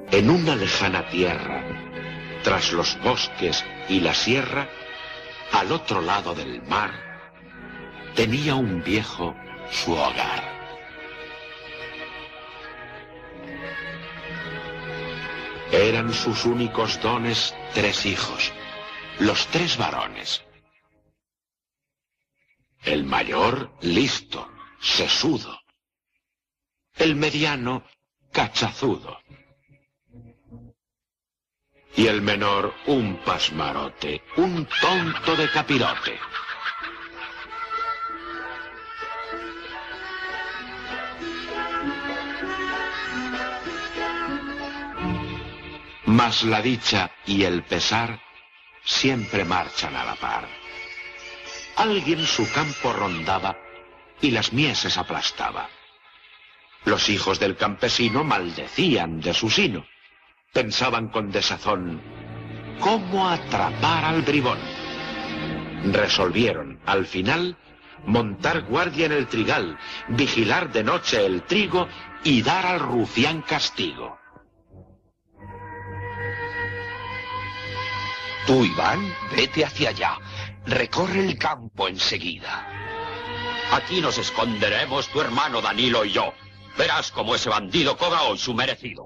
En una lejana tierra, tras los bosques y la sierra, al otro lado del mar, tenía un viejo su hogar. Eran sus únicos dones 3 hijos, los 3 varones. El mayor, listo, sesudo. El mediano, cachazudo. Y el menor, un pasmarote, un tonto de capirote. Mas la dicha y el pesar siempre marchan a la par. Alguien su campo rondaba y las mieses aplastaba. Los hijos del campesino maldecían de su sino. Pensaban con desazón cómo atrapar al bribón. Resolvieron, al final, montar guardia en el trigal, vigilar de noche el trigo y dar al rufián castigo. Tú, Iván, vete hacia allá. Recorre el campo enseguida. Aquí nos esconderemos tu hermano Danilo y yo. Verás cómo ese bandido cobra hoy su merecido.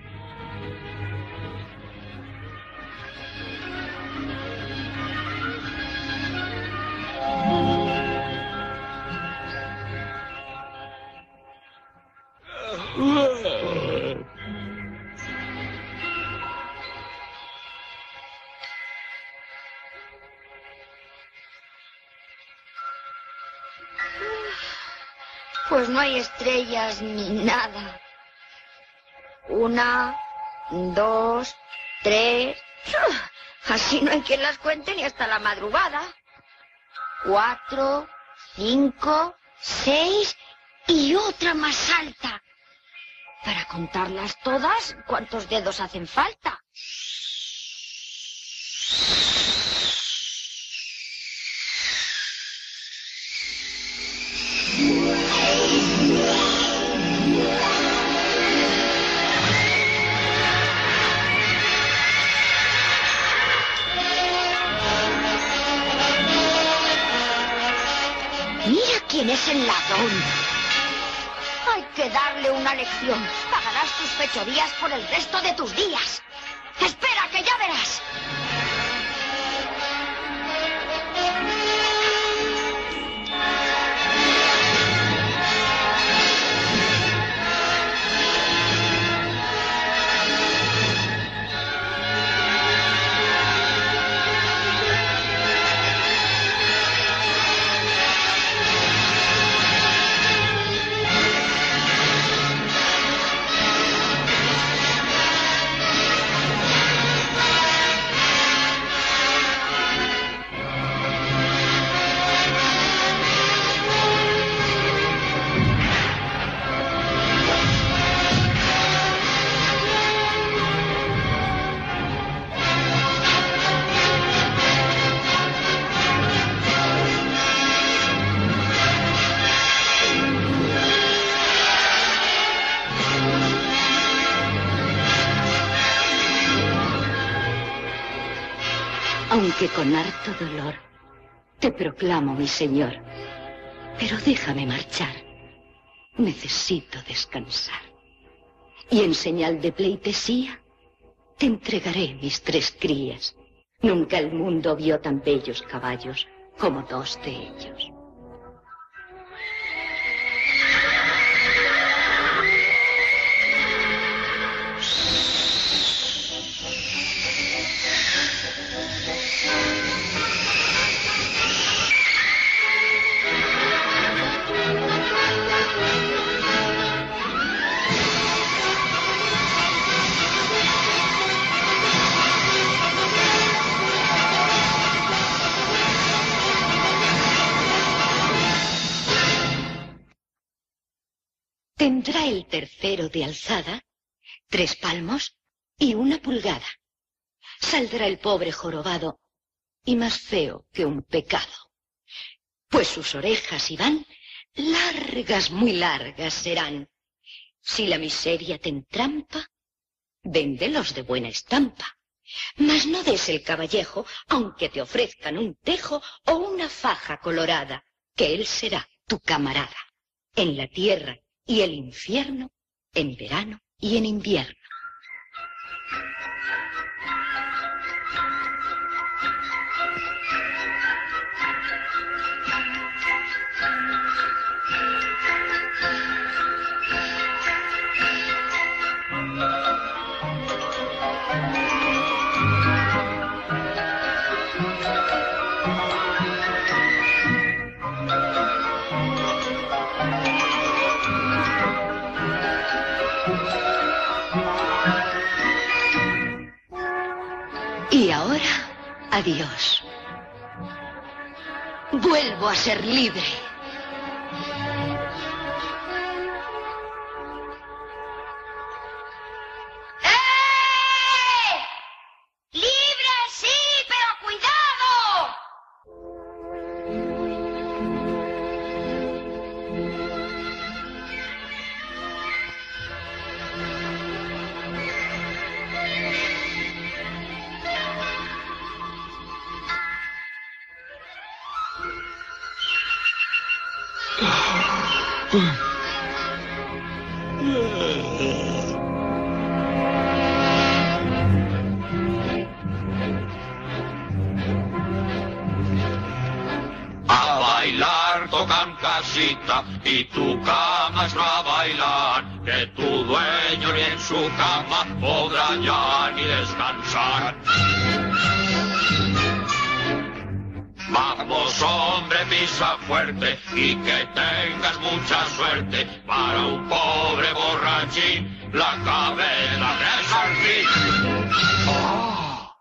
Pues no hay estrellas ni nada. 1, 2, 3... Así no hay quien las cuente ni hasta la madrugada. 4, 5, 6 y otra más alta. Para contarlas todas, ¿cuántos dedos hacen falta? Mira quién es el ladrón. Hay que darle una lección. Pagarás tus fechorías por el resto de tus días. Espera, que ya verás. Aunque con harto dolor te proclamo mi señor, pero déjame marchar. Necesito descansar. Y en señal de pleitesía te entregaré mis 3 crías. Nunca el mundo vio tan bellos caballos como 2 de ellos. Tendrá el tercero de alzada 3 palmos y 1 pulgada. Saldrá el pobre jorobado y más feo que un pecado. Pues sus orejas, Iván, largas, muy largas serán. Si la miseria te entrampa, Véndelos de buena estampa. Mas no des el caballejo, aunque te ofrezcan un tejo o una faja colorada, que él será tu camarada, en la tierra y el infierno, en verano y en invierno. Y ahora, adiós. Vuelvo a ser libre. ¡Libre, sí, pero cuidado! A bailar tocan casita y tu cama es a bailar, que tu dueño ni en su cama podrá ya ni descansar. Vamos, hombre, pisa fuerte y que tengas mucha suerte. Para un pobre borrachín, la cabeza de San Gil. ¡Oh!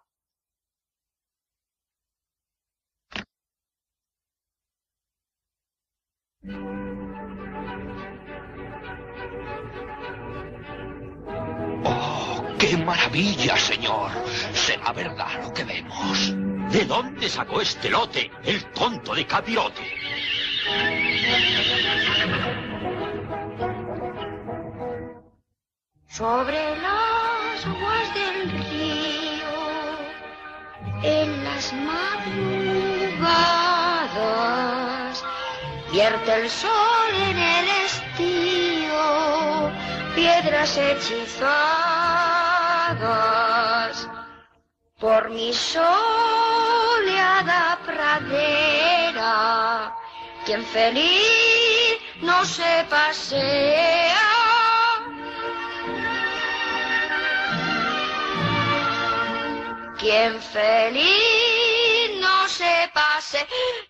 ¡Oh, qué maravilla, señor! ¿Será verdad lo que vemos? ¿De dónde sacó este lote, el tonto de Capirote? Sobre las aguas del río, en las madrugadas, vierte el sol en el estío, piedras hechizadas por mi soleada pradera. Quien feliz no se pasea, quien feliz no se pase.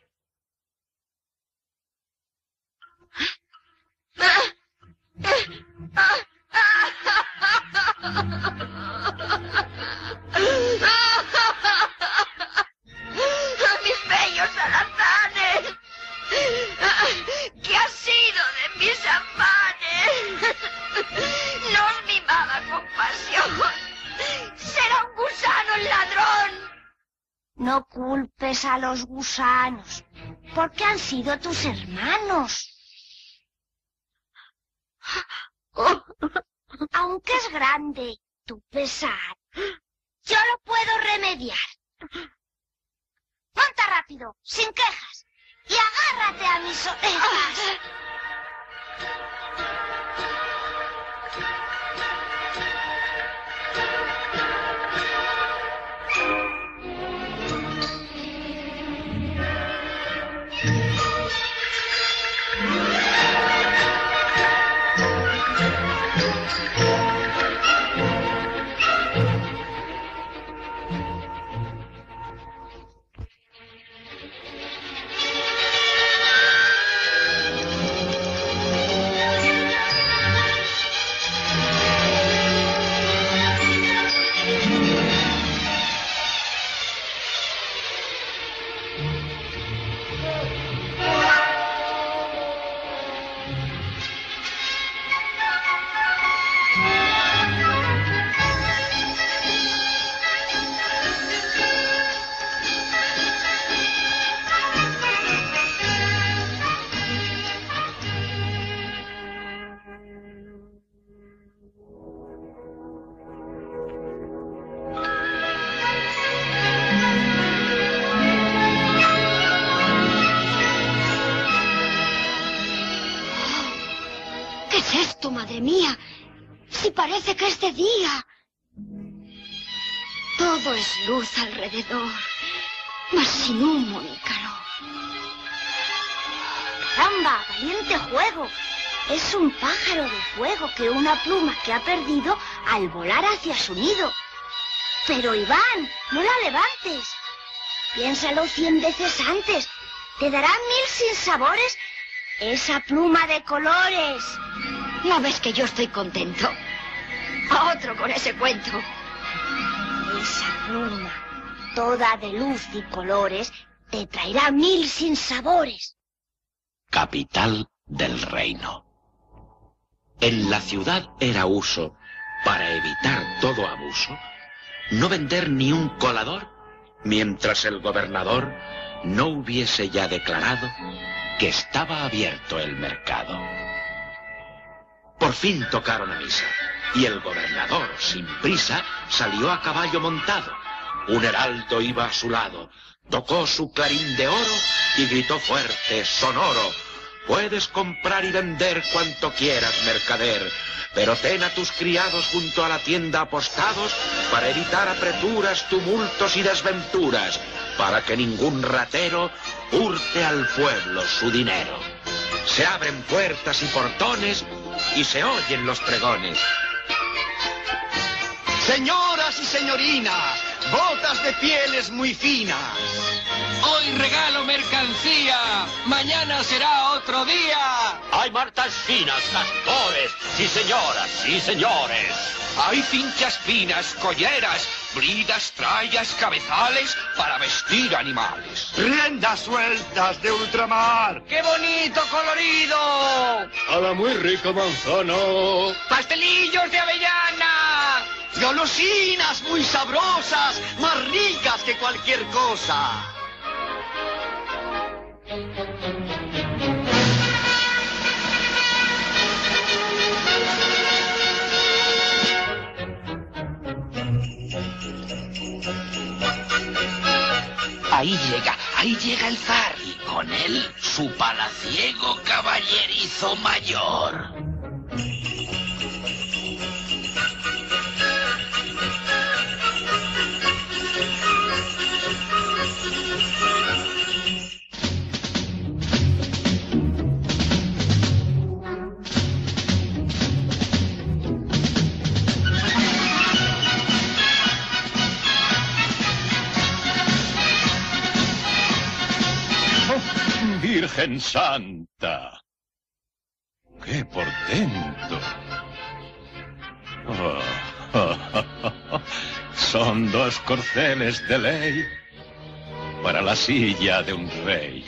Mis bellos alazanes, ¿qué ha sido de mis afanes? Nos mimaba con pasión. ¡Será un gusano el ladrón! No culpes a los gusanos, porque han sido tus hermanos. Aunque es grande tu pesar, yo lo puedo remediar. Monta rápido, sin quejas, y agárrate a mis orejas. madre mía, si parece que es de día. Todo es luz alrededor, mas sin humo ni calor. ¡Caramba! ¡Valiente juego! Es un pájaro de fuego que una pluma que ha perdido al volar hacia su nido. Pero, Iván, no la levantes. Piénsalo 100 veces antes. Te dará 1000 sinsabores esa pluma de colores. ¿No ves que yo estoy contento? A otro con ese cuento. Esa pluma, toda de luz y colores, te traerá 1000 sinsabores. Capital del reino. En la ciudad era uso, para evitar todo abuso, no vender ni un colador mientras el gobernador no hubiese ya declarado que estaba abierto el mercado. Por fin tocaron a misa, y el gobernador, sin prisa, salió a caballo montado. Un heraldo iba a su lado, tocó su clarín de oro y gritó fuerte, sonoro: puedes comprar y vender cuanto quieras, mercader, pero ten a tus criados junto a la tienda apostados para evitar apreturas, tumultos y desventuras, para que ningún ratero hurte al pueblo su dinero. Se abren puertas y portones y se oyen los pregones. Señoras y señorinas, botas de pieles muy finas. Hoy regalo mercancía, mañana será otro día. Hay martas finas, castores, sí señoras, sí señores. Hay cinchas finas, colleras, bridas, trallas, cabezales para vestir animales. Riendas sueltas de ultramar. ¡Qué bonito colorido! A la muy rica manzana. ¡Pastelillos de avellana! Golosinas muy sabrosas, más ricas que cualquier cosa. Ahí llega el zar, y con él su palaciego caballerizo mayor. Virgen Santa, ¡qué portento! Son 2 corceles de ley para la silla de un rey.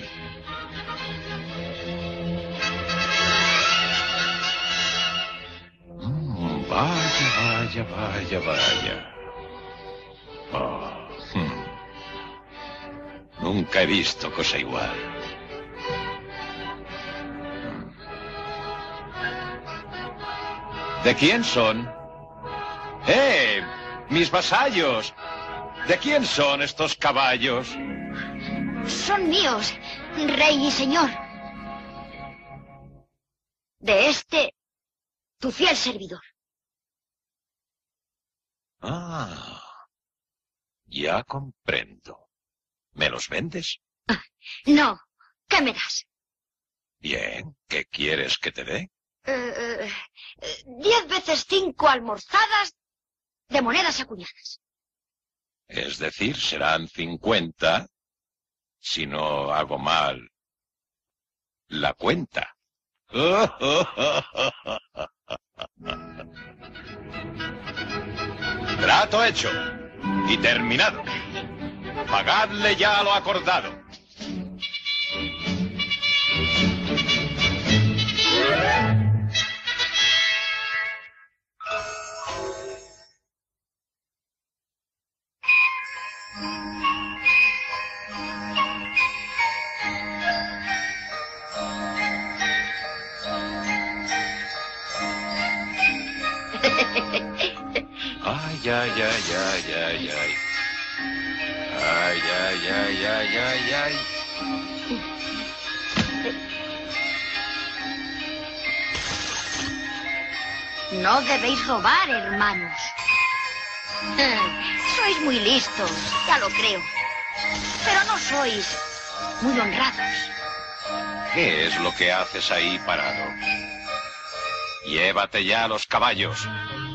Vaya, vaya, vaya. Nunca he visto cosa igual. ¿De quién son? ¡Mis vasallos! ¿De quién son estos caballos? Son míos, rey y señor. De este, tu fiel servidor. Ya comprendo. ¿Me los vendes? No, ¿qué me das? Bien, ¿qué quieres que te dé? 10 veces 5 almorzadas de monedas acuñadas. Es decir, serán 50 si no hago mal la cuenta. Trato hecho y terminado. Pagadle ya lo acordado. Ay, ay, ay, ay, ay, ay. Ay, ay, ay, ay, ay, ay. No debéis robar, hermanos. Sois muy listos, ya lo creo. Pero no sois muy honrados. ¿Qué es lo que haces ahí parado? Llévate ya a los caballos.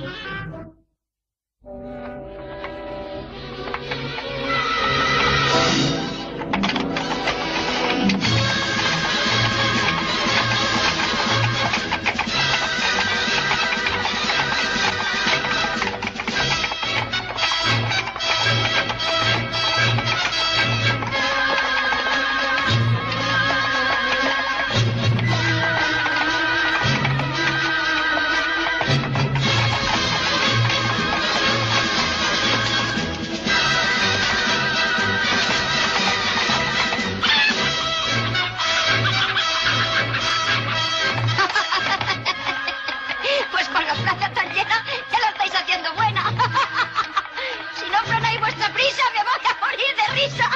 Pues con la plaza tan llena, ya la estáis haciendo buena. Si no frenáis vuestra prisa, me voy a morir de risa.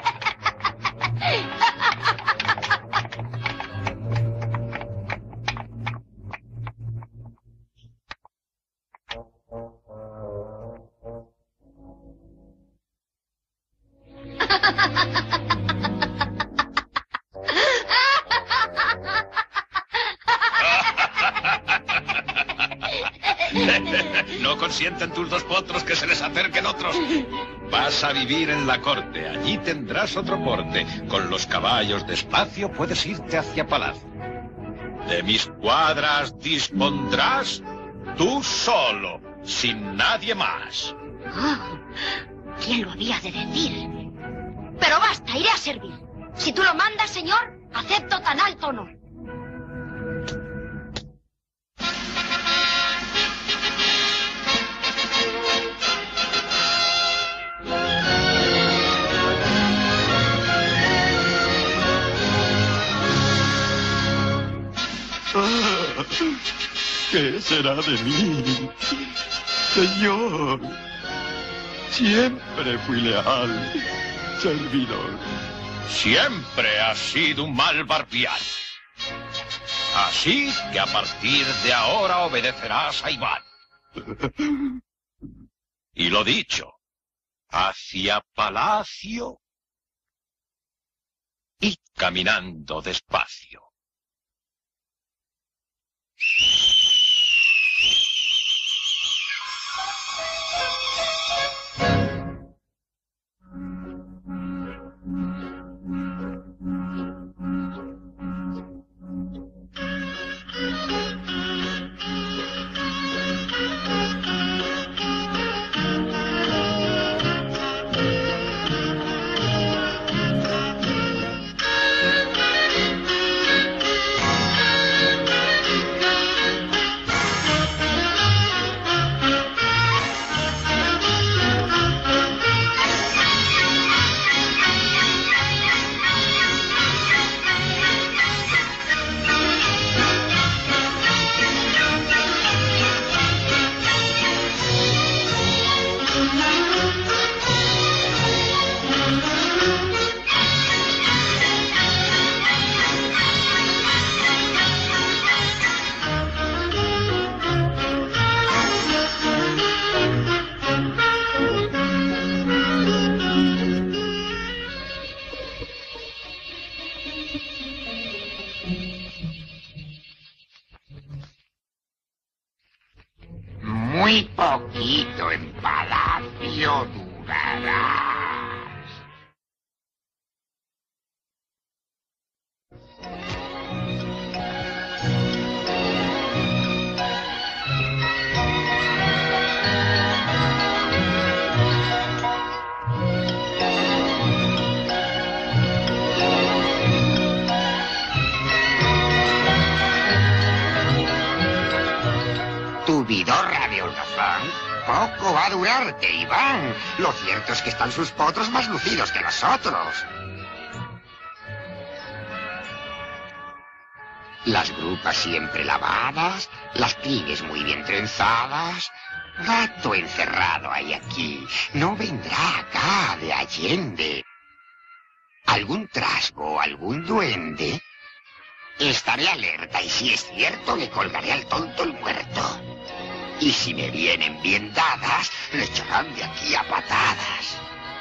No consienten tus dos potros que se les acerquen otros. Vas a vivir en la corte. Allí tendrás otro porte. Con los caballos despacio puedes irte hacia palacio. De mis cuadras dispondrás tú solo, sin nadie más. Oh, ¿quién lo había de decir? Pero basta, iré a servir. Si tú lo mandas, señor, acepto tan alto honor. ¿Qué será de mí? Señor, siempre fui leal, servidor. Siempre has sido un mal barbián. Así que a partir de ahora obedecerás a Iván. Y lo dicho, hacia palacio y caminando despacio. Muy poquito en palacio durarás. Tu vidorra de holgazán poco va a durarte, Iván. Lo cierto es que están sus potros más lucidos que los otros. Las grupas siempre lavadas, las crines muy bien trenzadas. Gato encerrado hay aquí, no vendrá acá de Allende. ¿Algún trasgo, algún duende? Estaré alerta y si es cierto le colgaré al tonto el muerto. Y si me vienen bien dadas, le echarán de aquí a patadas.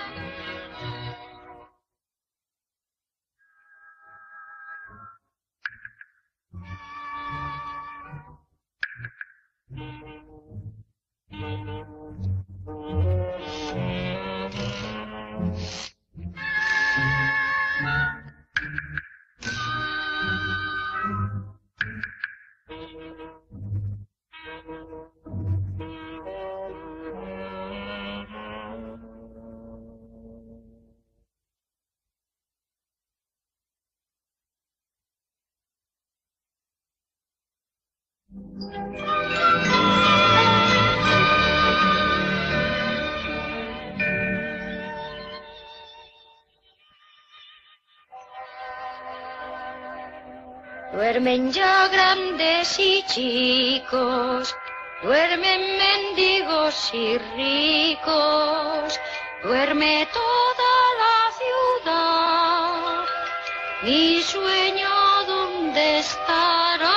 Duermen ya grandes y chicos, duermen mendigos y ricos, duerme toda la ciudad. Mi sueño, ¿dónde estará?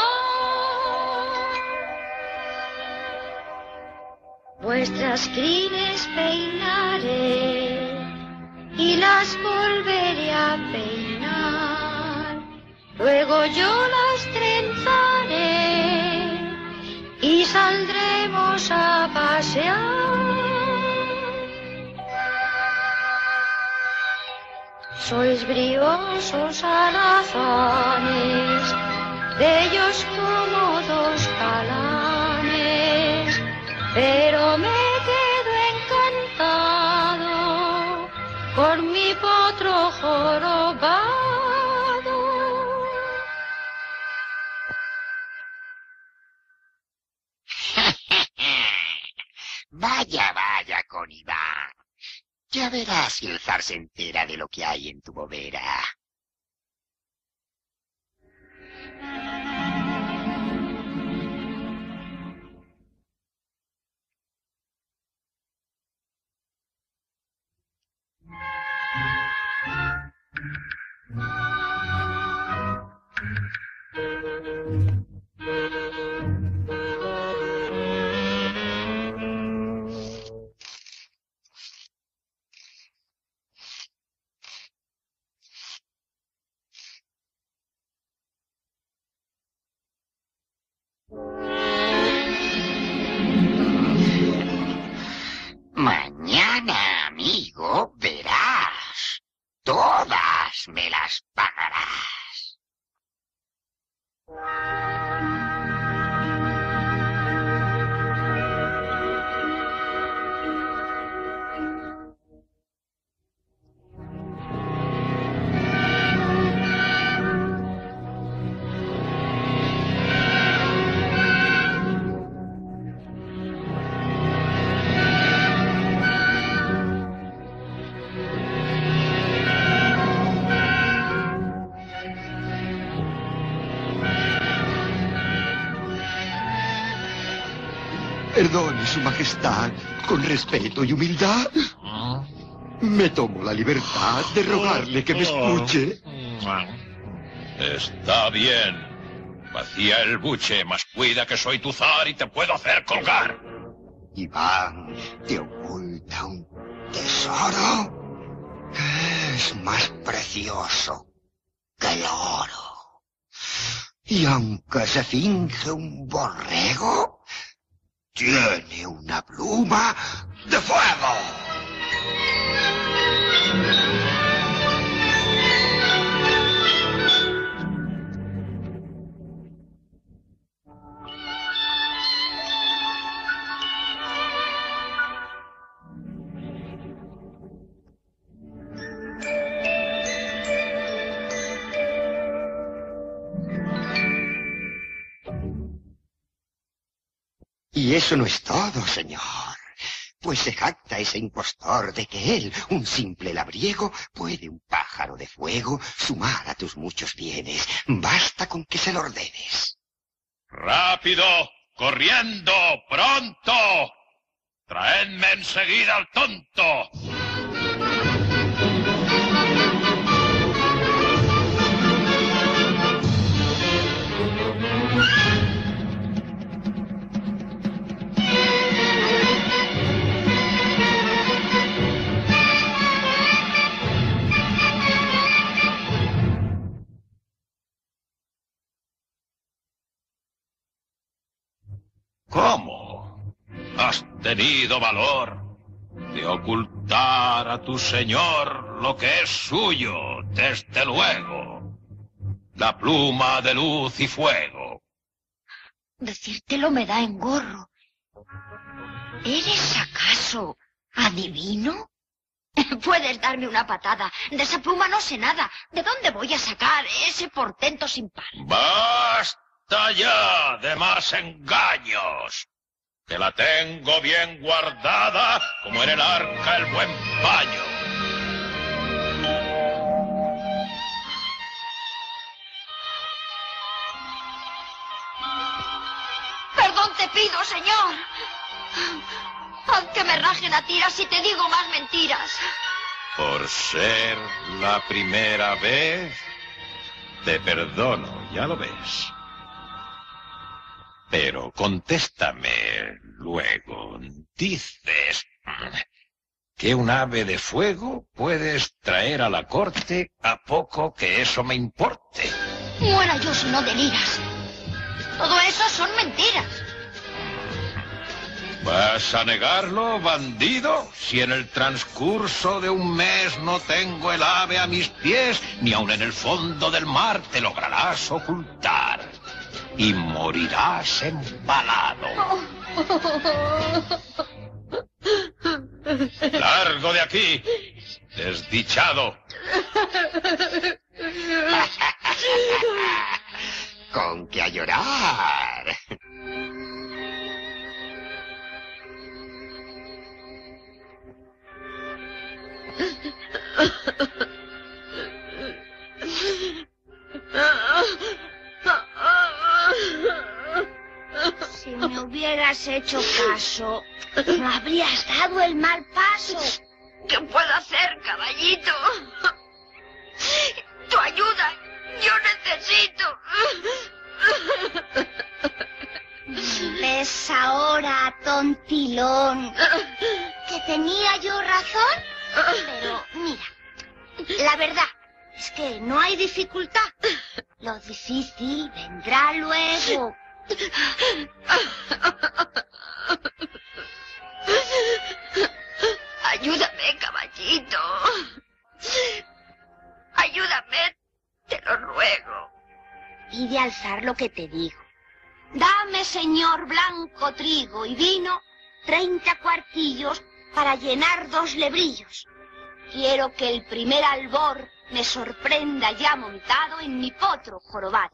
Vuestras crines peinaré y las volveré a peinar. Luego yo las trenzaré y saldremos a pasear. Sois briosos alazanes, bellos como dos galanes, pero me quedo encantado con mi potro jorobado. Vaya, vaya, con Iván. Ya verás si el zar se entera de lo que hay en tu bobera. Mañana, amigo, verás. Todas me las pagarás. Perdone, Su Majestad, con respeto y humildad. Me tomo la libertad de rogarle que me escuche. Está bien. Vacía el buche, mas cuida que soy tu zar y te puedo hacer colgar. Iván te oculta un tesoro que es más precioso que el oro. Y aunque se finge un borrego, tiene una pluma de fuego. Y eso no es todo, señor. Pues se jacta ese impostor de que él, un simple labriego, puede un pájaro de fuego sumar a tus muchos bienes. Basta con que se lo ordenes. ¡Rápido! ¡Corriendo! ¡Pronto! ¡Traedme enseguida al tonto! ¿Cómo? ¿Has tenido valor de ocultar a tu señor lo que es suyo, desde luego? La pluma de luz y fuego. Decírtelo me da engorro. ¿Eres acaso adivino? Puedes darme una patada. De esa pluma no sé nada. ¿De dónde voy a sacar ese portento sin par? ¡Basta ya de más engaños! Que la tengo bien guardada como en el arca el buen paño. Perdón te pido, señor. Haz que me rajen a tiras si te digo más mentiras. Por ser la primera vez, te perdono, ya lo ves. Pero contéstame luego. Dices que un ave de fuego puedes traer a la corte a poco que eso me importe. Muera yo si no deliras. Todo eso son mentiras. ¿Vas a negarlo, bandido? Si en el transcurso de un mes no tengo el ave a mis pies, ni aun en el fondo del mar te lograrás ocultar. Y morirás empalado. ¡Largo de aquí, desdichado! Con que a llorar. Si me hubieras hecho caso, no habrías dado el mal paso. ¿Qué puedo hacer, caballito? Tu ayuda, yo necesito. ¿Ves ahora, tontilón, que tenía yo razón? Pero mira, la verdad es que no hay dificultad. Lo difícil vendrá luego. Ayúdame, caballito. Ayúdame, te lo ruego. Pide alzar lo que te digo. Dame, señor, blanco trigo y vino, 30 cuartillos para llenar 2 lebrillos. Quiero que el primer albor me sorprenda ya montado en mi potro jorobado.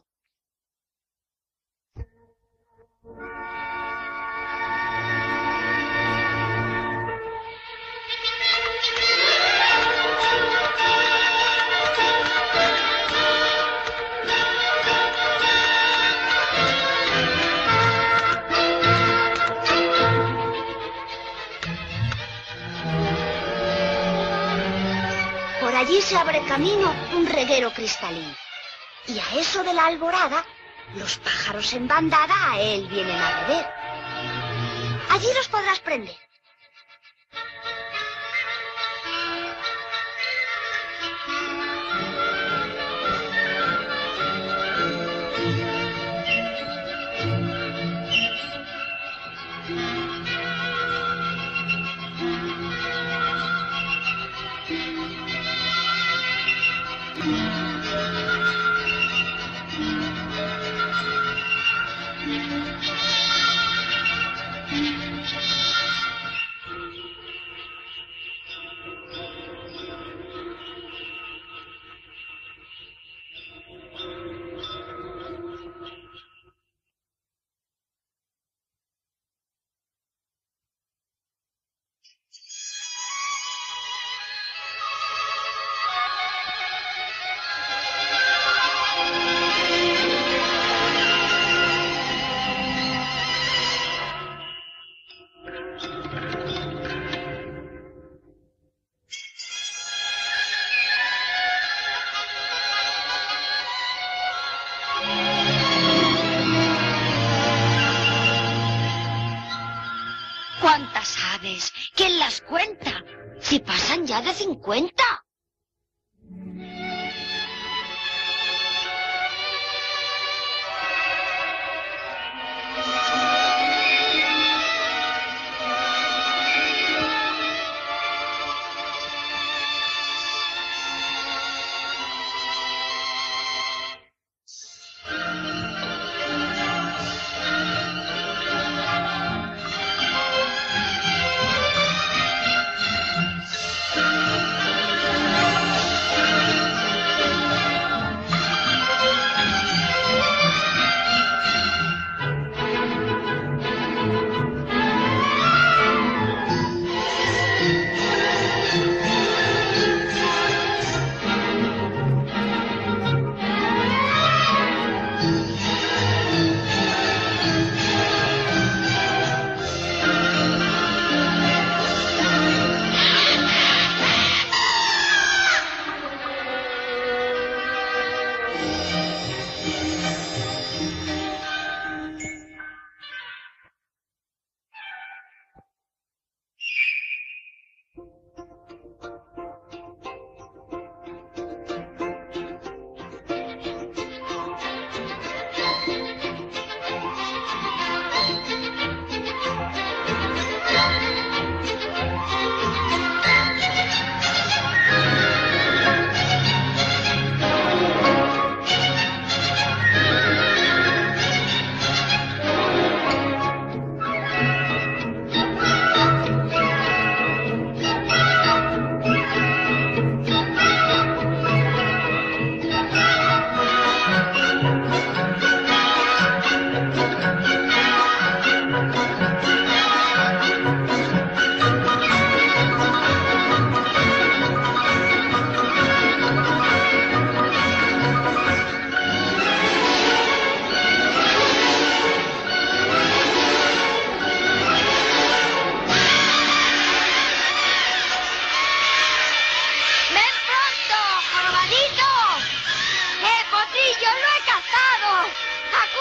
Por allí se abre camino un reguero cristalino. Y a eso de la alborada, los pájaros en bandada a él vienen a beber. Allí los podrás prender. ¿Cuántas aves? ¿Quién las cuenta? Si pasan ya de 50.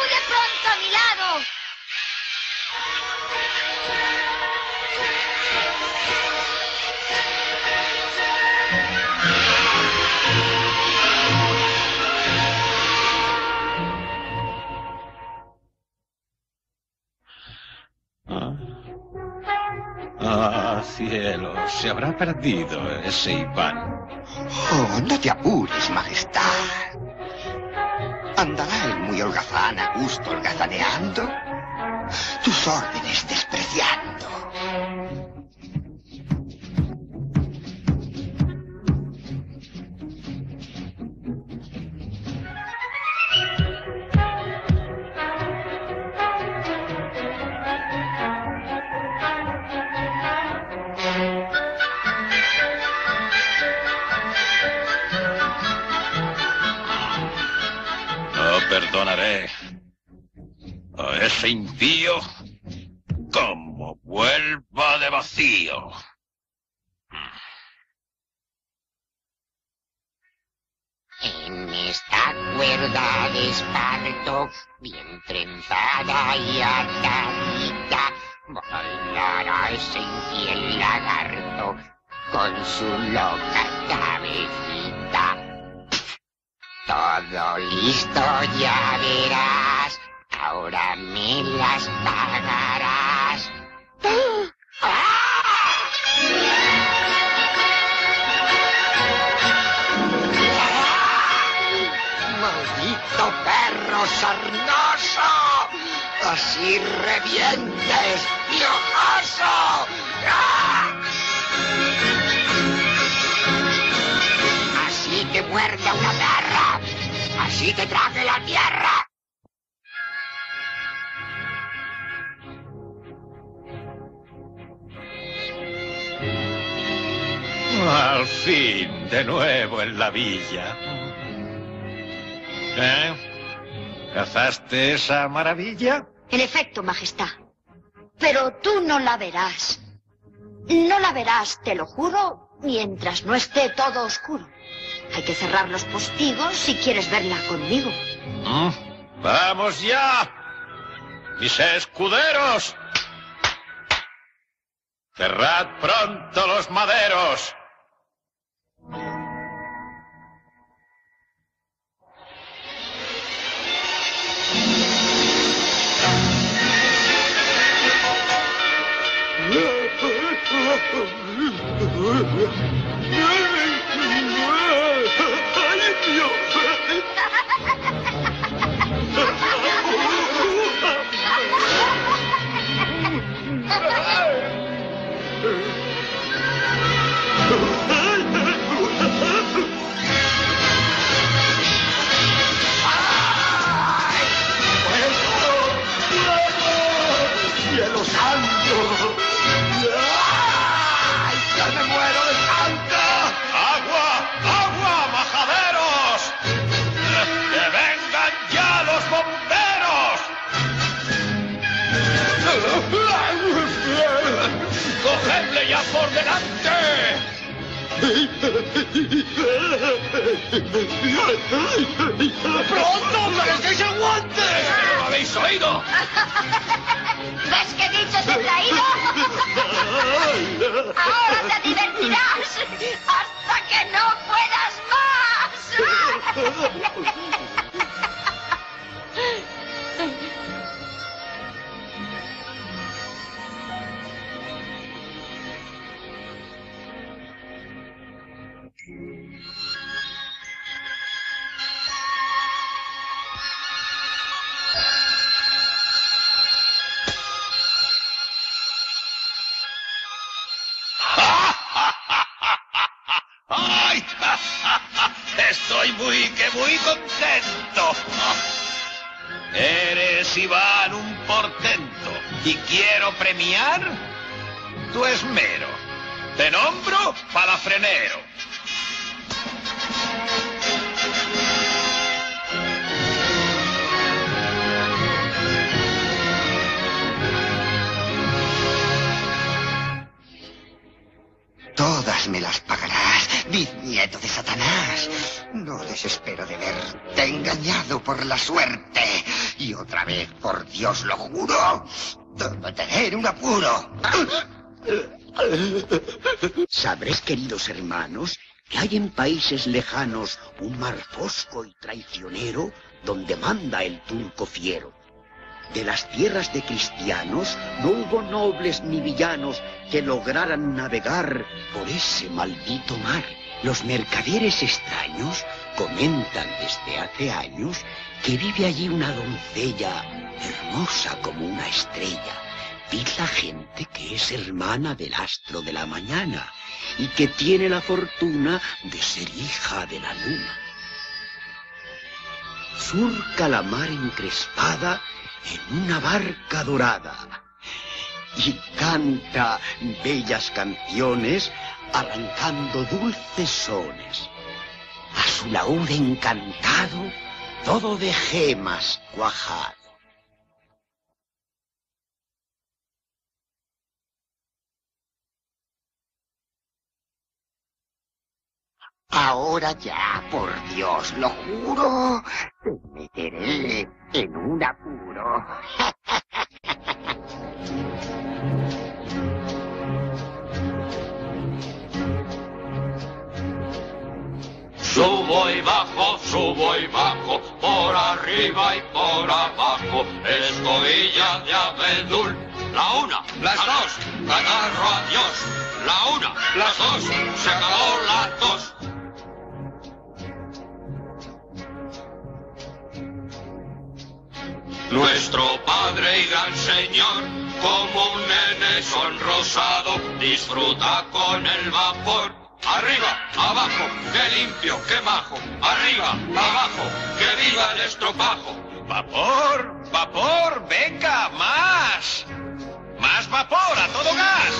¡Acude pronto a mi lado! Cielo, se habrá perdido ese Iván. Oh, no te apures, majestad. ¿Andará él muy holgazán, a gusto, holgazaneando? Tus órdenes despreciando. Perdonaré a ese impío como vuelva de vacío. En esta cuerda de esparto, bien trenzada y atadita, bailará ese infiel lagarto con su loca cabecita. Todo listo, ya verás. Ahora me las pagarás. ¡Maldito perro sarnoso! ¡Así revientes, piojoso! Así te muerda una perra, así te trague la tierra. Al fin, de nuevo en la villa. ¿Cazaste esa maravilla? En efecto, majestad. Pero tú no la verás. No la verás, te lo juro, mientras no esté todo oscuro. Hay que cerrar los postigos si quieres verla conmigo. ¡Vamos ya! ¡Mis escuderos! ¡Cerrad pronto los maderos! ¡Cielo santo! ¡Ay, ya me muero de tanto! ¡Agua! ¡Agua, majaderos! ¡Que vengan ya los bomberos! ¡Cogedle ya por delante! ¡Pronto, que les deis el guante! ¿Lo habéis oído? ¿Ves qué dicho te he traído? Ahora te divertirás hasta que no puedas más. ¡Ay! Estoy muy contento. Eres, Iván, un portento y quiero premiar tu esmero. Te nombro palafrenero. Todas me las pagarás, bisnieto de Satanás. No desespero de verte engañado por la suerte. Y otra vez, por Dios lo juro, te meteré en un apuro. Sabréis, queridos hermanos, que hay en países lejanos un mar fosco y traicionero donde manda el turco fiero. De las tierras de cristianos no hubo nobles ni villanos que lograran navegar por ese maldito mar. Los mercaderes extraños comentan desde hace años que vive allí una doncella hermosa como una estrella. Dice la gente que es hermana del astro de la mañana y que tiene la fortuna de ser hija de la luna. Surca la mar encrespada en una barca dorada y canta bellas canciones arrancando dulces sones. A su laúd encantado, todo de gemas cuajado. Ahora ya, por Dios, lo juro, te meteré en un apuro. Subo y bajo, por arriba y por abajo, escobilla de abedul. La una, las dos, agarro a Dios. La una, las dos, se acabó las dos. Nuestro Padre y Gran Señor, como un nene sonrosado, disfruta con el vapor. Arriba, abajo, qué limpio, qué majo. Arriba, abajo, que viva el estropajo. ¡Vapor! ¡Vapor! ¡Venga! ¡Más! ¡Más vapor! ¡A todo gas!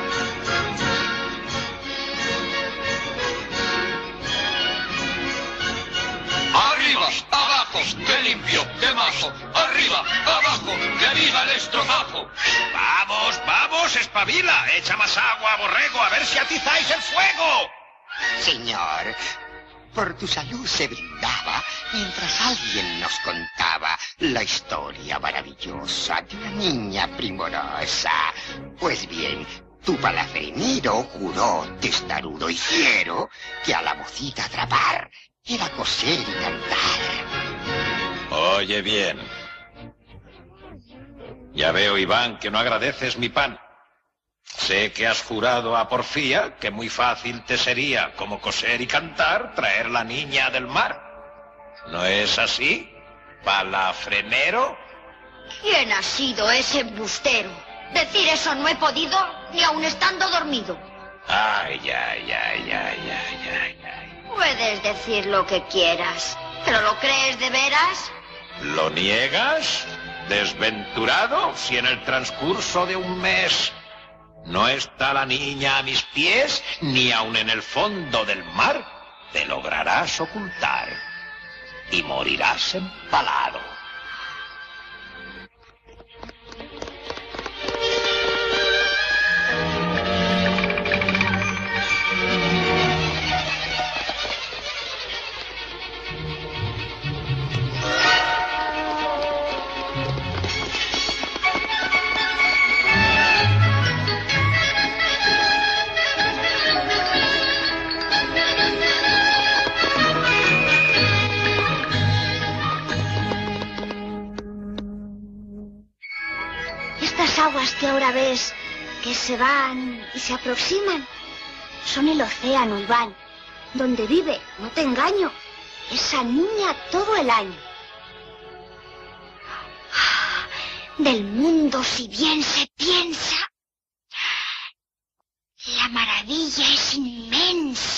Arriba, abajo, qué limpio, qué majo. Arriba, abajo, que viva el estropajo. ¡Vamos, vamos! ¡Espabila! ¡Echa más agua, borrego! ¡A ver si atizáis el fuego! Señor, por tu salud se brindaba mientras alguien nos contaba la historia maravillosa de una niña primorosa. Pues bien, tu palafrenero juró, testarudo y fiero, que a la mocita atrapar era coser y cantar. Oye bien. Ya veo, Iván, que no agradeces mi pan. Sé que has jurado a porfía que muy fácil te sería, como coser y cantar, traer la niña del mar. ¿No es así, palafrenero? ¿Quién ha sido ese embustero? Decir eso no he podido ni aun estando dormido. Ay, ay, ay, ay, ay, ay, ay. Puedes decir lo que quieras, ¿pero lo crees de veras? ¿Lo niegas? ¿Desventurado? Si en el transcurso de un mes no está la niña a mis pies, ni aun en el fondo del mar, te lograrás ocultar y morirás empalado. Aguas que ahora ves que se van y se aproximan son el océano, Iván, donde vive, no te engaño, esa niña todo el año. Del mundo, si bien se piensa, la maravilla es inmensa.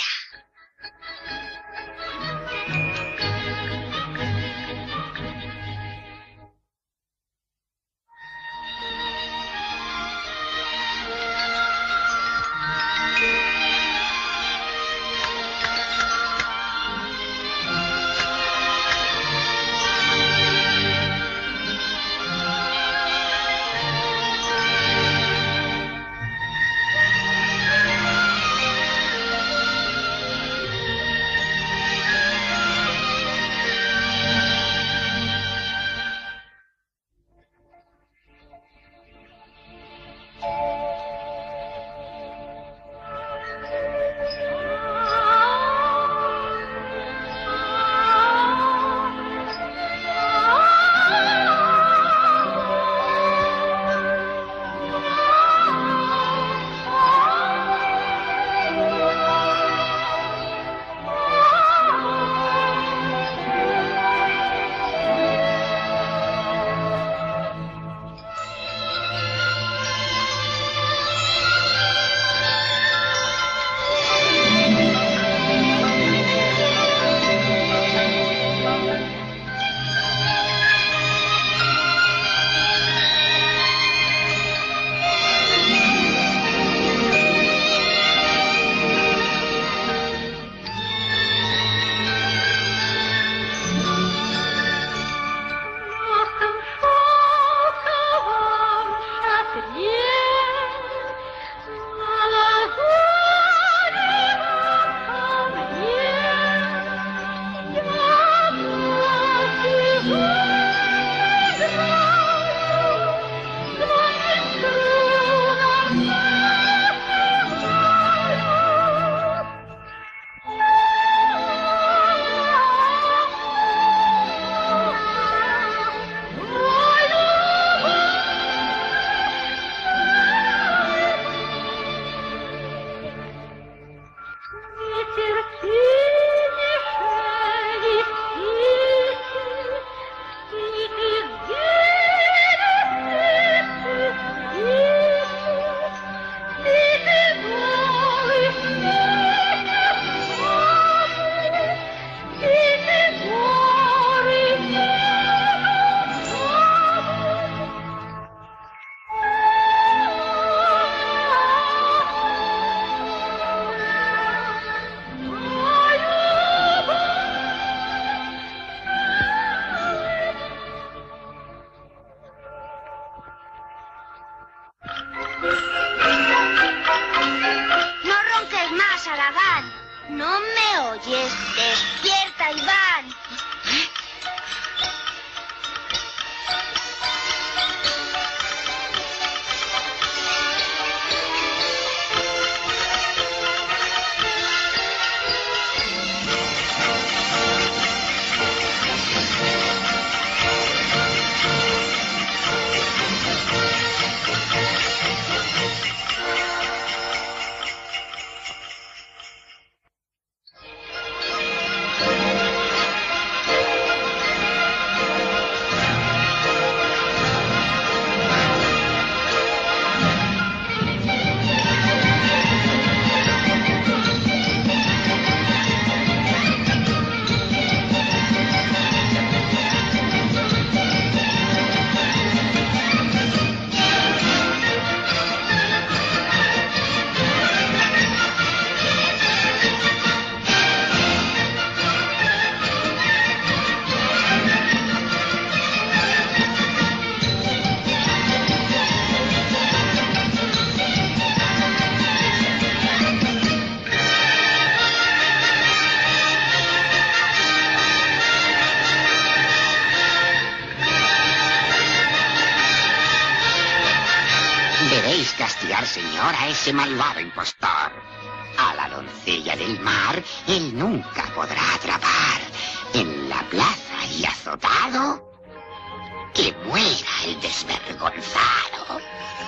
liberar, señor, a ese malvado impostor. A la doncella del mar él nunca podrá atrapar. En la plaza y azotado, que muera el desvergonzado.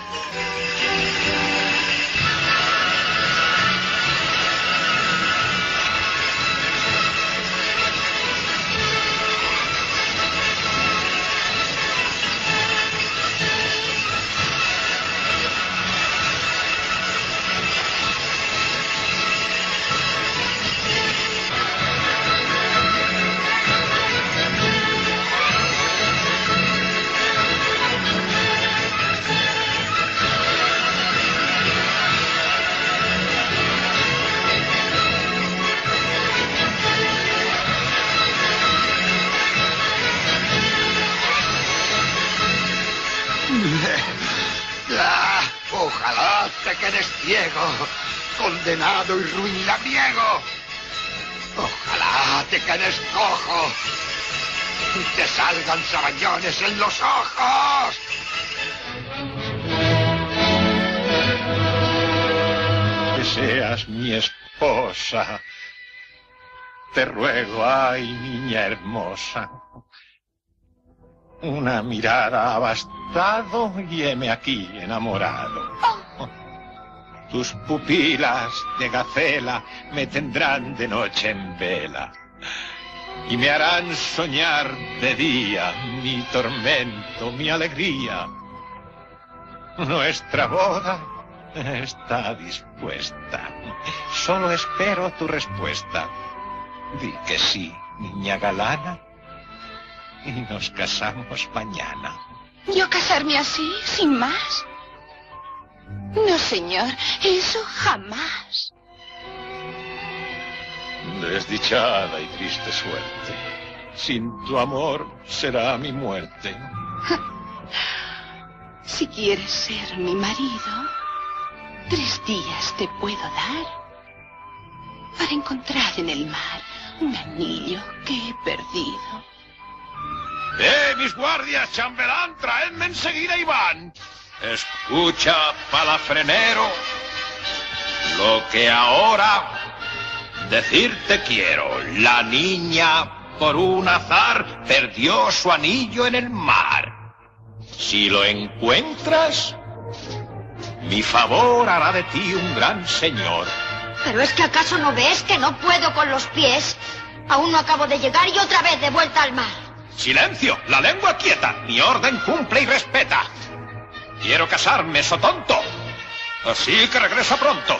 Ojalá te quedes ciego, condenado y ruin labriego. Ojalá te quedes cojo y te salgan sabañones en los ojos. Que seas mi esposa. Te ruego, ay, niña hermosa. Una mirada ha bastado y heme aquí enamorado. Tus pupilas de gacela me tendrán de noche en vela y me harán soñar de día mi tormento, mi alegría. Nuestra boda está dispuesta. Solo espero tu respuesta. Di que sí, niña galana, y nos casamos mañana. ¿Yo casarme así, sin más? No, señor, eso jamás. Desdichada y triste suerte, sin tu amor será mi muerte. Si quieres ser mi marido, 3 días te puedo dar para encontrar en el mar un anillo que he perdido. Mis guardias, chambelán, traedme enseguida a Iván. Escucha, palafrenero, lo que ahora decirte quiero. La niña, por un azar, perdió su anillo en el mar. Si lo encuentras, mi favor hará de ti un gran señor. ¿Pero es que acaso no ves que no puedo con los pies? Aún no acabo de llegar y otra vez de vuelta al mar. ¡Silencio! ¡La lengua quieta! Mi orden cumple y respeta. Quiero casarme, sotonto. Así que regresa pronto.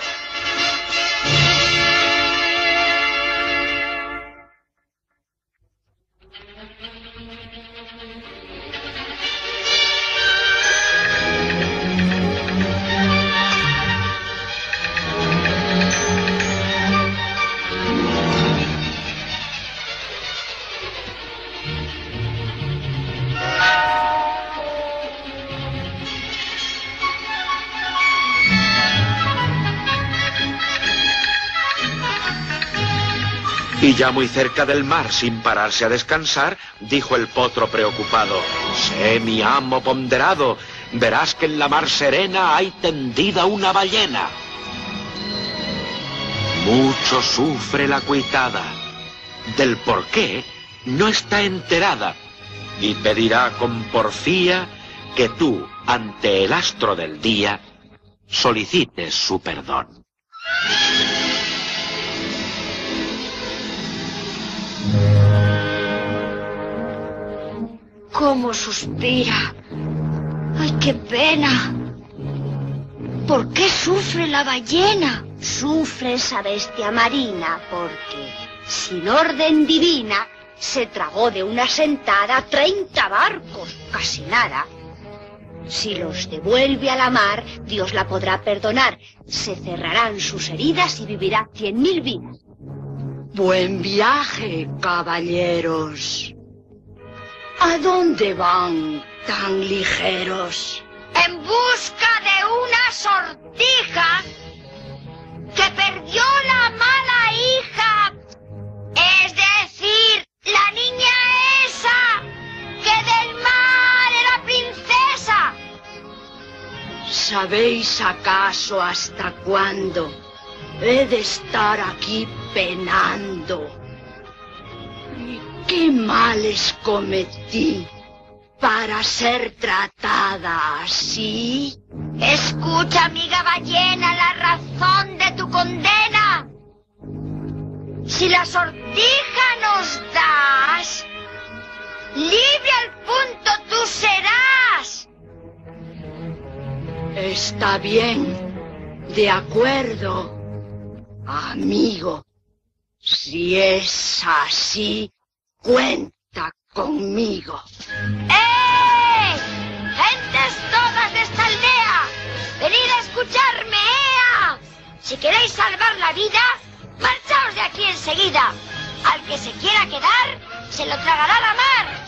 Y ya muy cerca del mar, sin pararse a descansar, dijo el potro preocupado: sé, mi amo ponderado, verás que en la mar serena hay tendida una ballena. Mucho sufre la cuitada, del por qué no está enterada, y pedirá con porfía que tú, ante el astro del día, solicites su perdón. ¿Cómo suspira? ¡Ay, qué pena! ¿Por qué sufre la ballena? Sufre esa bestia marina porque, sin orden divina, se tragó de una sentada 30 barcos, casi nada. Si los devuelve a la mar, Dios la podrá perdonar. Se cerrarán sus heridas y vivirá 100.000 vidas. Buen viaje, caballeros. ¿A dónde van tan ligeros? En busca de una sortija que perdió la mala hija. Es decir, la niña esa que del mar era princesa. sabéis acaso hasta cuándo he de estar aquí penando? ¿Y qué males cometí para ser tratada así? Escucha, amiga ballena, la razón de tu condena. Si la sortija nos das, libre al punto tú serás. Está bien, de acuerdo, amigo. Si es así, cuenta conmigo. ¡Eh! ¡Gentes todas de esta aldea! ¡Venid a escucharme, ea! Si queréis salvar la vida, marchaos de aquí enseguida. Al que se quiera quedar, se lo tragará la mar.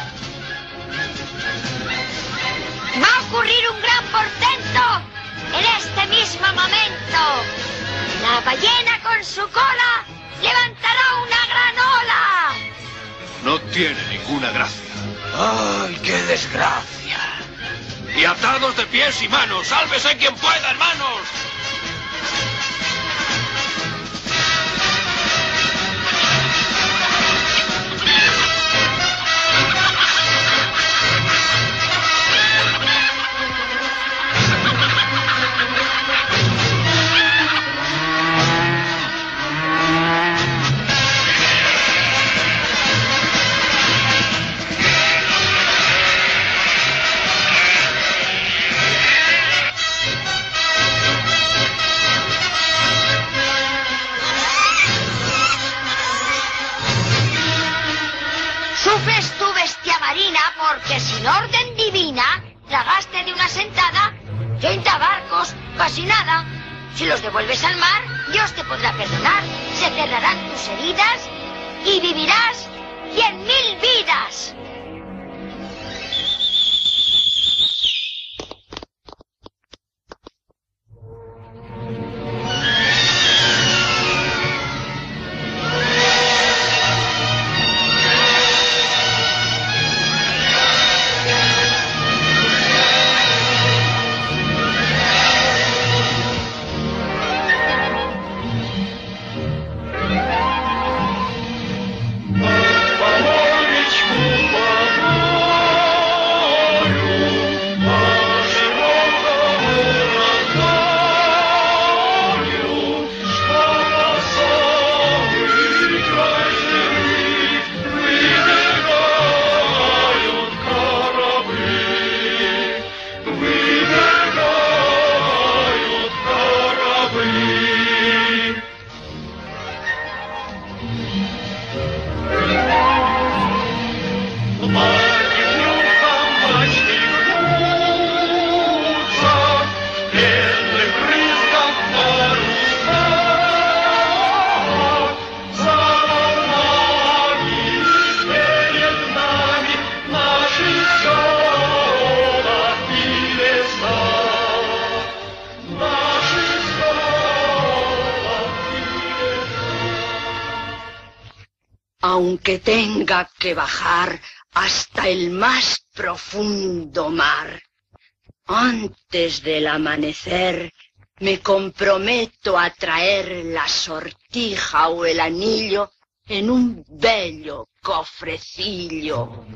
Va a ocurrir un gran portento en este mismo momento. La ballena con su cola levantará una gran ola. No tiene ninguna gracia. ¡Ay, qué desgracia! Y atados de pies y manos, sálvese quien pueda, hermanos. Sufres tú, bestia marina, porque sin orden divina tragaste de una sentada 30 barcos, casi nada. Si los devuelves al mar, Dios te podrá perdonar, se cerrarán tus heridas y vivirás 100.000 vidas. Aunque tenga que bajar hasta el más profundo mar, antes del amanecer me comprometo a traer la sortija o el anillo en un bello cofrecillo.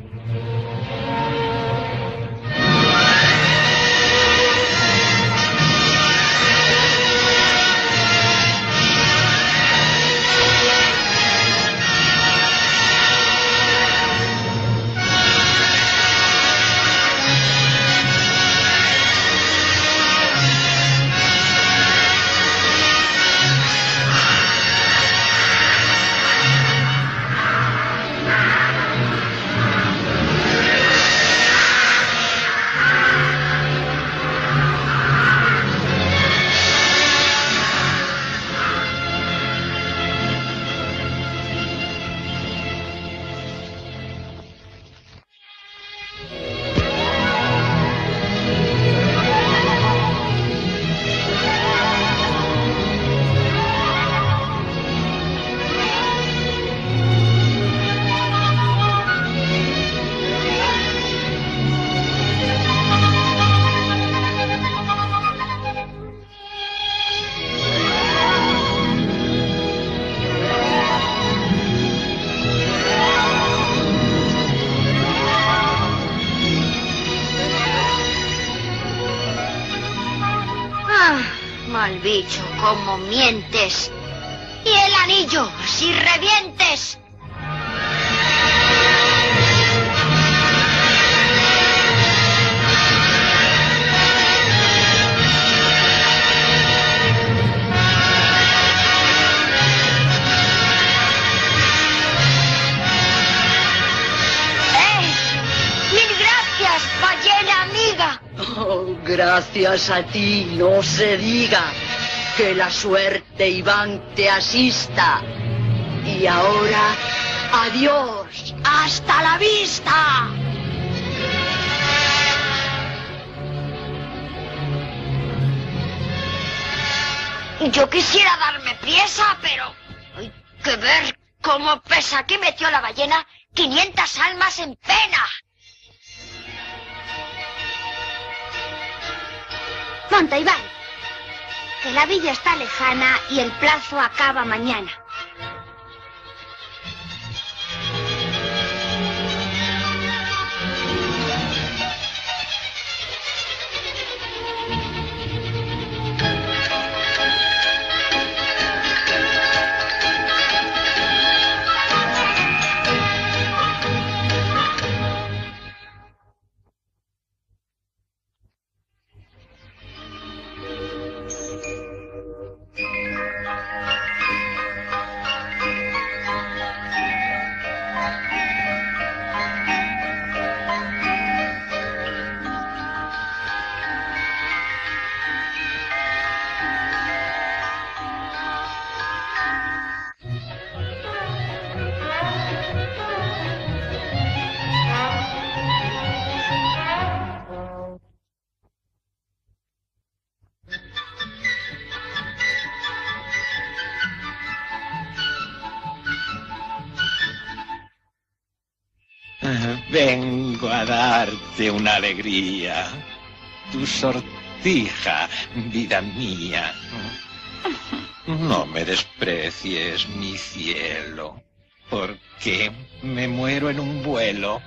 al bicho, como mientes. Y el anillo, si revientes. Ballena amiga. Oh, gracias a ti, no se diga. Que la suerte, Iván, te asista. Y ahora, adiós. ¡Hasta la vista! Yo quisiera darme priesa, pero hay que ver cómo pesa. Aquí metió la ballena 500 almas en pena. Monta, Iván, que la villa está lejana y el plazo acaba mañana. Vengo a darte una alegría, tu sortija, vida mía. No me desprecies, mi cielo, porque me muero en un vuelo.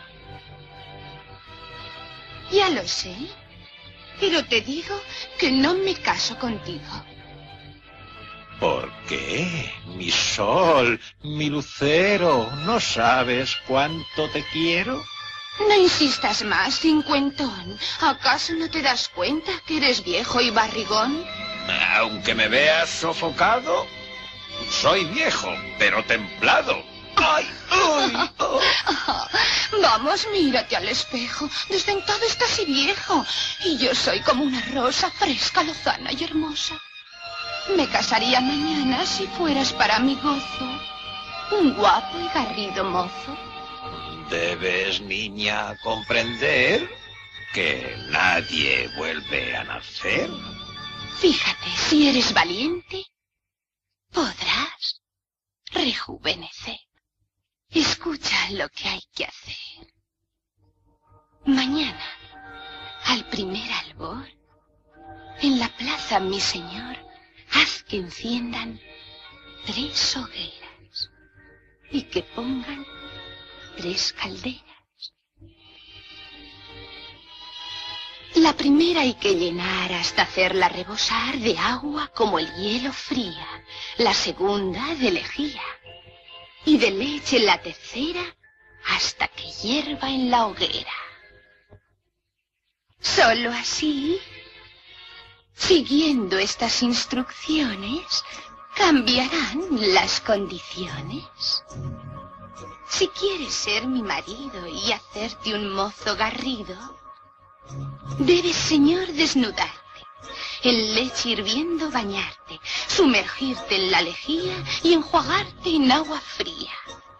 Ya lo sé, pero te digo que no me caso contigo. ¿Por qué? Mi sol, mi lucero, ¿no sabes cuánto te quiero? No insistas más, cincuentón. ¿Acaso no te das cuenta que eres viejo y barrigón? Aunque me veas sofocado, soy viejo, pero templado. ¡Ay! ¡Uy! Oh. Vamos, mírate al espejo. Desdentado estás y viejo. Y yo soy como una rosa fresca, lozana y hermosa. Me casaría mañana si fueras para mi gozo. Un guapo y garrido mozo. Debes, niña, comprender que nadie vuelve a nacer. Fíjate, si eres valiente, podrás rejuvenecer. Escucha lo que hay que hacer. Mañana, al primer albor, en la plaza, mi señor, haz que enciendan 3 hogueras y que pongan 3 calderas. La primera hay que llenar hasta hacerla rebosar de agua como el hielo fría, la segunda de lejía y de leche la tercera hasta que hierva en la hoguera. Solo así, siguiendo estas instrucciones, cambiarán las condiciones. Si quieres ser mi marido y hacerte un mozo garrido, debes, señor, desnudarte, en leche hirviendo bañarte, sumergirte en la lejía y enjuagarte en agua fría.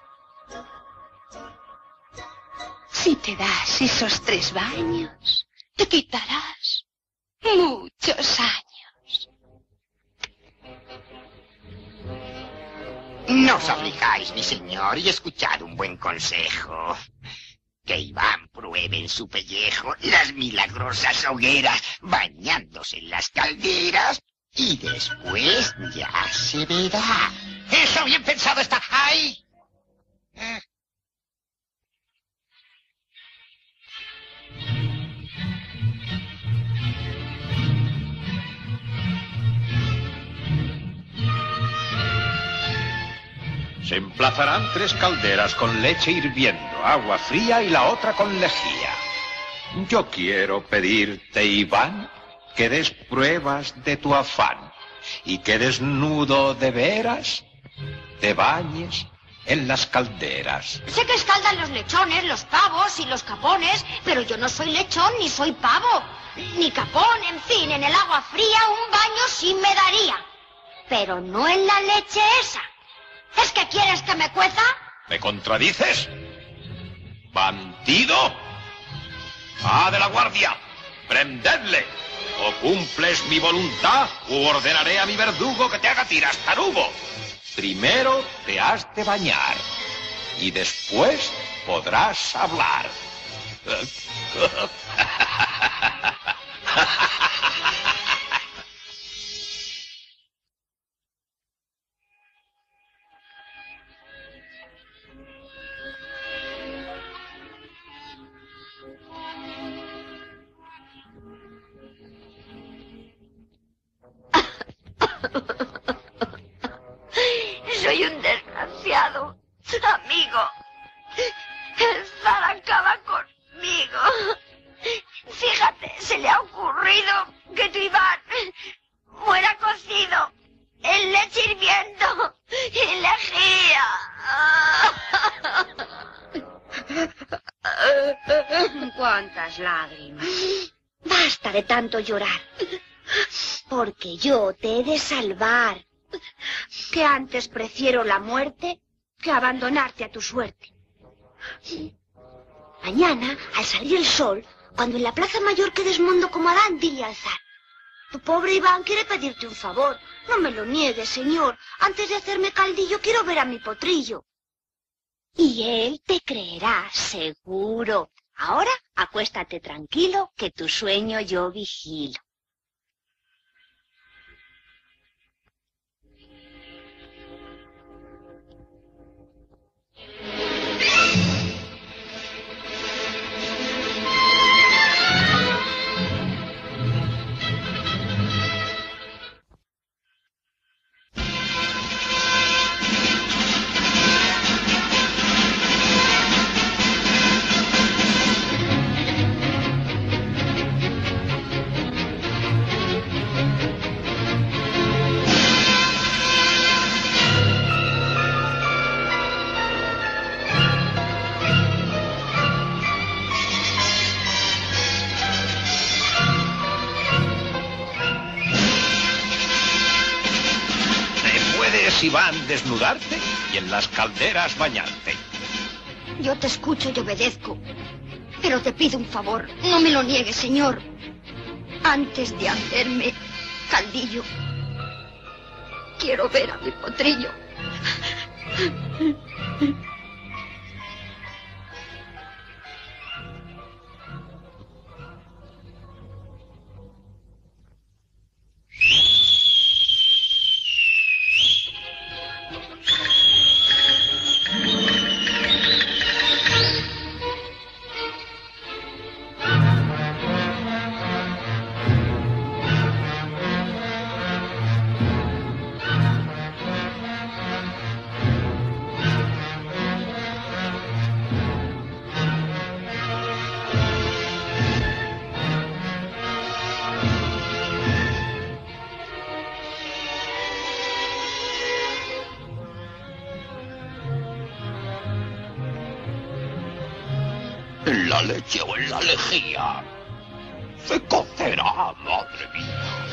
Si te das esos 3 baños, te quitarás muchos años. No os aflijáis, mi señor, y escuchad un buen consejo. Que Iván pruebe en su pellejo las milagrosas hogueras, bañándose en las calderas, y después ya se verá. ¡Eso bien pensado está! ¡Ahí! Se emplazarán 3 calderas con leche hirviendo, agua fría y la otra con lejía. Yo quiero pedirte, Iván, que des pruebas de tu afán y que desnudo de veras te bañes en las calderas. Sé que escaldan los lechones, los pavos y los capones, pero yo no soy lechón ni soy pavo, ni capón, en fin, en el agua fría un baño sí me daría. Pero no en la leche esa. ¿Es que quieres que me cueza? ¿Me contradices? ¡Bandido! ¡Va de la guardia! ¡Prendedle! O cumples mi voluntad, u ordenaré a mi verdugo que te haga tiras, tarugo. Primero te has de bañar, y después podrás hablar. Soy un desgraciado, amigo. El zar acaba conmigo. Fíjate, se le ha ocurrido que tu Iván muera cocido en leche hirviendo y lejía. ¿Cuántas lágrimas? Basta de tanto llorar, porque yo te he de salvar. Que antes prefiero la muerte que abandonarte a tu suerte. Mañana, al salir el sol, cuando en la plaza mayor quedes mondo como Adán, dile al zar: tu pobre Iván quiere pedirte un favor. No me lo niegues, señor. Antes de hacerme caldillo, quiero ver a mi potrillo. Y él te creerá, seguro. Ahora, acuéstate tranquilo, que tu sueño yo vigilo. Iván, desnudarte y en las calderas bañarte. Yo te escucho y obedezco, pero te pido un favor. No me lo niegues, señor. Antes de hacerme caldillo, quiero ver a mi potrillo. ¿En la leche o en la lejía? Se cocerá, madre mía.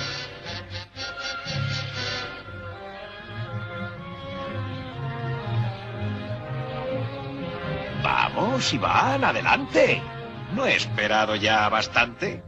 Vamos, Iván, adelante. ¿No he esperado ya bastante?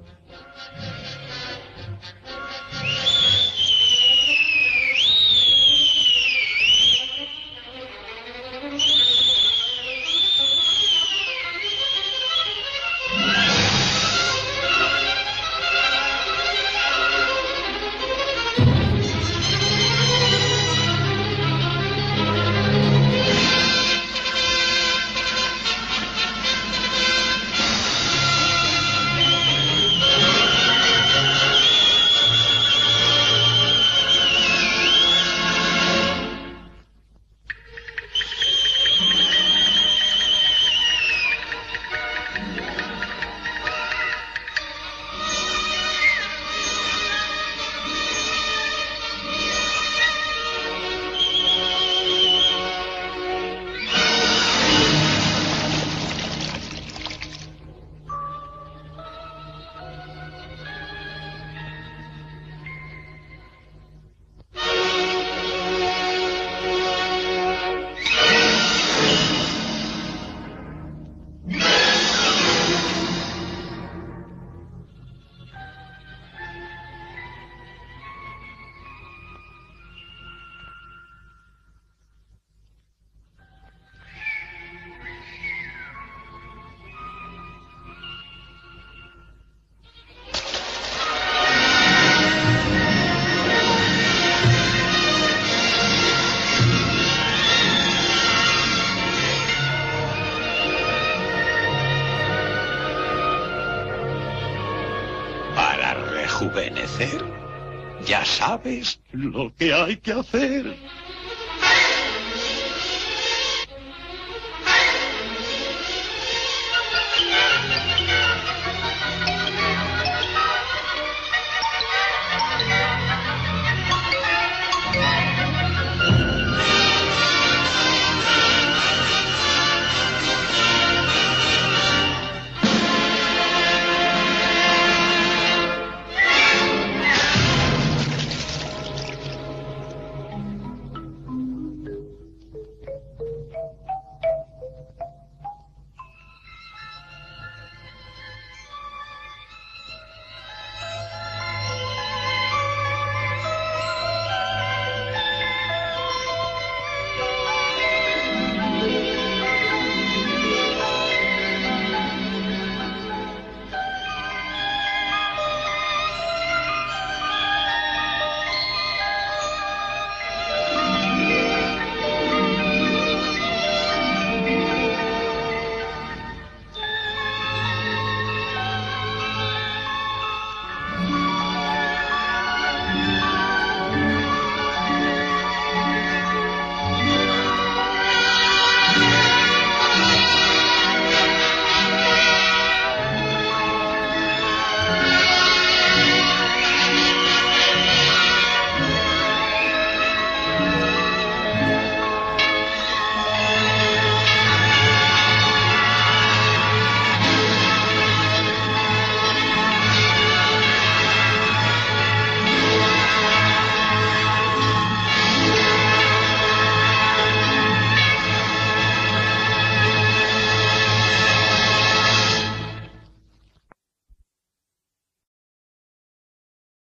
rejuvenecer, ya sabes lo que hay que hacer.